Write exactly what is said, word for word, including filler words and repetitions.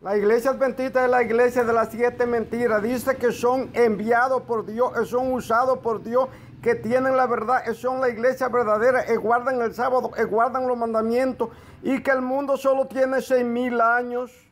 La iglesia adventista es la iglesia de las siete mentiras. Dice que son enviados por Dios, que son usados por Dios, que tienen la verdad, que son la iglesia verdadera, que guardan el sábado, que guardan los mandamientos y que el mundo solo tiene seis mil años.